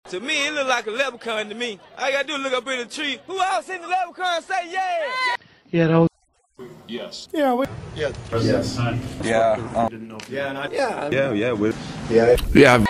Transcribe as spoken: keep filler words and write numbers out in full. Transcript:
To me, it look like a leprechaun to me. All I gotta do is look up in the tree. Who else seen the leprechaun and say yeah? Yeah, that was. Yes. Yeah, we. Yeah. Yes. Yeah. Um, Yeah. And I, yeah. Yeah. Yeah. With. Yeah. Yeah.